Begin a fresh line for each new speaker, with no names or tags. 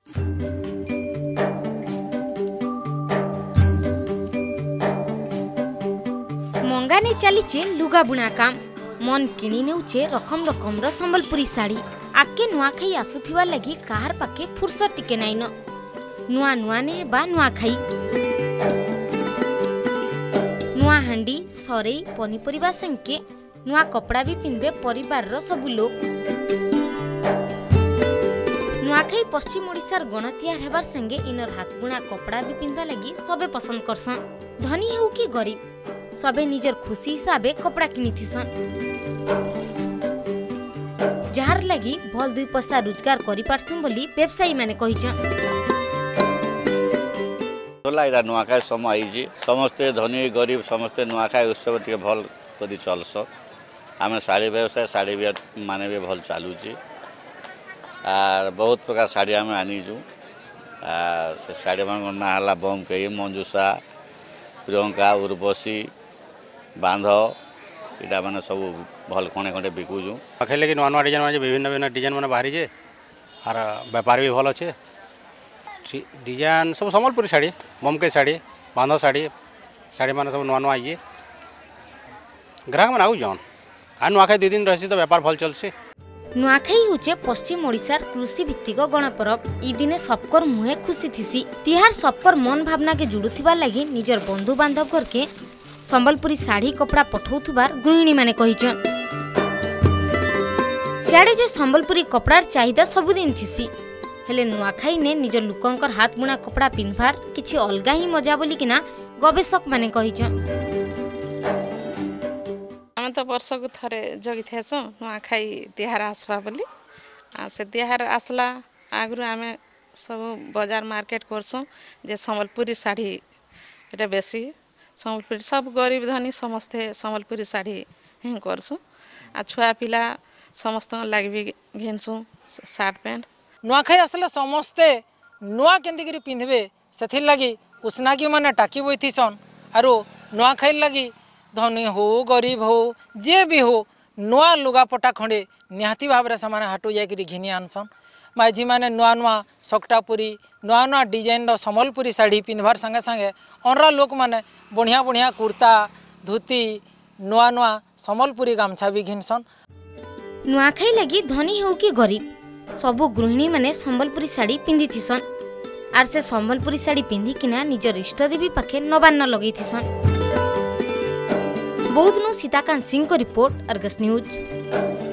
मंगाने चलीचे लुगा बुणा काम मन किणी नेउचे रकम रकम संबलपुरी साड़ी आके नुआखाई आसुथिबा लगी काहार पाखे फुर्सत टिके नाइन नुआ नुआ ने बा नुआखाई नुआ हांडी सरई पनीपरिबा संगे नुआ कपड़ा भी पिंधे परिवार रो सबु लोग। नुआखाई पश्चिम ओडिशार गणतियार हेबार संगे इनर हाथ बुणा कपड़ा भी पिंधा लगी सबे पसंद करसन। धनी हेउ कि गरीब सबे निजर खुशी हिसाबे कपड़ा किनिथिसन जार लगी भल दुई पैसा रोजगार करि पारथुम बोली व्यवसायी माने कहिछन।
तोला नुआखाई समय आईजी समस्ते धनी गरीब समस्ते नुआखाई उत्सव टिके भल करि चलस। आमे साड़ी व्यवसाय साड़ी माने भी भल चालुची आर बहुत प्रकार साड़ी आमे आनीजु से साड़ी मान ना हला बम कई मंजूषा प्रियंका उर्वशी बांध इटा माने सब भल खणे खणे बिकुजु।
आखे लेकिन नुआ नुआ डिजाइन विभिन्न विभिन्न डिजाइन माने बाहरी जे आर व्यापार भी भल अच्छे डिजाइन सब संबलपुरी साड़ी बमके साड़ी बांध साड़ी साड़ी माने सब नुआ नुआ आइए ग्राहक मन आउ जन आ नुआखाई 2 दिन रही तो व्यापार भल चलसी।
नुआखाई होचे पश्चिम ओडिशार कृषि भित्तिक गणपर्व ई दिने सबकर मुहे खुशी थिसी तिहार सबकर मन भावना के जुड़ुथिबा लगी निजर बंधु बांधव घर के संबलपुरी साड़ी कपड़ा पठौथुबार गृहिणी माने कहिछन। सियाड़े जे संबलपुरी कपड़ार चाहिदा सबुदिन थिसी हेले नुआखाई ने निजर लुकंकर हाथ बुणा कपड़ा पिन्धबार किछि अलगा ही मजा बोली किना गवेषक माने कहिछन।
आम तो वर्ष को थे जगी थे नुआखाई तिहार आसवा बोली से तिहार आसला आगु आम सब बाजार मार्केट करसुँ जे संबलपुरी साड़ी ये बेसी संबलपुरी सब गरीब धनी समस्ते संबलपुरी साड़ी हिं करसुँ आ छुआ पिला समस्त लगे भी घिनसुँ सार्ट पैंट।
नुआखाई आसले समस्ते नुआ केंदिकरी पिंधबे सेथिर लगी उसनागी माने टाकी बैठीसन आरो नुआखाई लगी धनी हो गरीब हो जे भी हो नुआ लुगापटा खंडे निहाती भाव में से हाटू जाकि घिनी आनसन। माझी मैंने नुआ नुआ सकटापुरी नुआ नुआ डिजाइन संबलपुरी साड़ी पिंधबार संगे संगे अनरा लोक मैंने बढ़िया बढ़िया कुर्ता धोती नुआ नुआ संबलपुरी गामछा भी घिनसन।
नुआखाई लगी धनी हो कि गरीब सबु गृहिणी माने संबलपुरी साड़ी पिंधि थिसन आर से संबलपुरी साड़ी पिंधि किना निजर इष्टदेवी पाखे नबान्न लगई थिसन। बौद्धनु सीताकांत सिंह को रिपोर्ट अर्गस न्यूज।